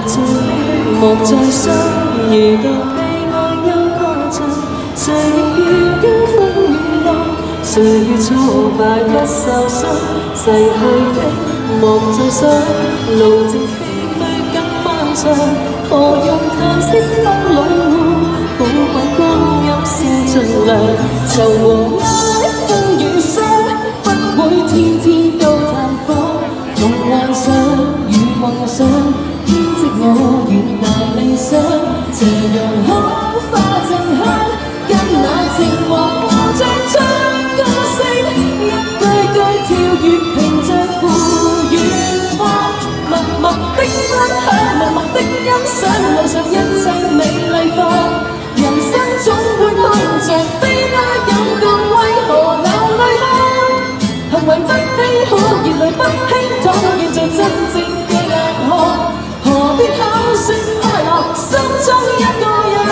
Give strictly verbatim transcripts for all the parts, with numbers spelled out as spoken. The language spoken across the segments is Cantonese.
再悲，莫再傷，遇到悲哀又誇張，誰亦要經風雨浪，誰要挫敗不受傷，逝去的莫再想，路正崎嶇更漫長，何用嘆息風裏我，寶貴光陰笑盡涼，愁和哀風雨傷，不會天天都探訪，夢幻想與夢想，編織我遠大理想，斜陽可化成香，跟那情懷和像唱歌聲，一句句跳躍屏障赴遠方，默默的分享，默默的欣賞，路上一切美麗放，人生總會碰着悲哀感覺，為何流淚看？行為不稀罕，熱淚不輕淌，要做真正嘅硬漢，何必口說快樂，心中一個人。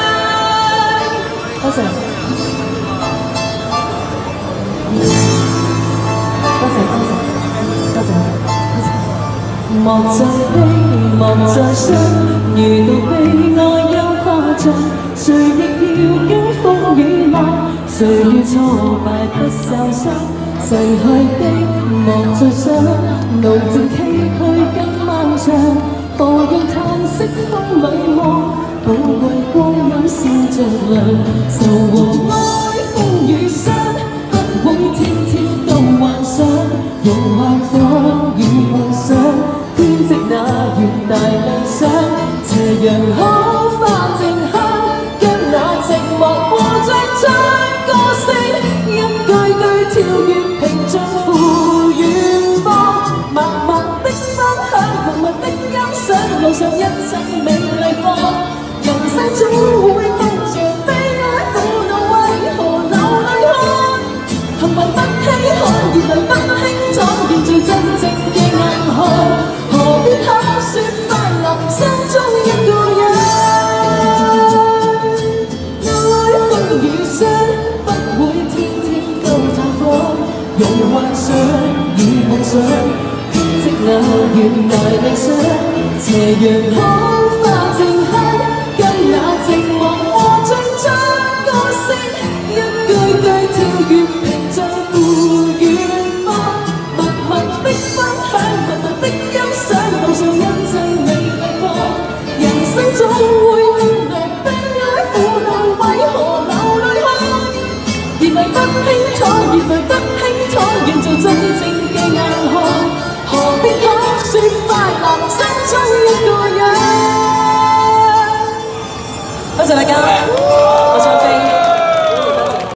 多謝，多謝，多謝，多謝，多謝。莫再悲，莫再傷，遇到悲哀又誇張，誰亦要經風雨浪，誰要挫敗不受傷，逝去的莫再想，路正崎嶇更漫長，何用嘆息風裏望，寶貴光陰笑着涼，愁和哀風雨傷，不會天天都幻想，用幻想與夢想，編織那遠大理想，斜陽可化靜香，跟那寂寞和像唱歌聲，一句句跳躍屏障赴遠方，默默的分享，默默的欣賞，路上一切美麗放，人生總會碰着悲哀苦惱，為何流淚看？行為不稀罕，熱淚不輕淌，要做真正嘅硬漢，何必口說快樂，心中一個人。哀風雨傷，不會天天都探訪，用幻想與夢想，編織那遠大理想，斜陽可化靜香，跟那寂寞和像唱歌聲，一句句跳躍屏障赴遠方，默默的分享，默默的欣賞，路上一切美麗放，人生總會經歷悲哀苦惱，為何流淚看？熱淚不輕淌，熱淚不輕淌，願做真正嘅硬漢，何必口說快樂，心中一個人。多謝大家。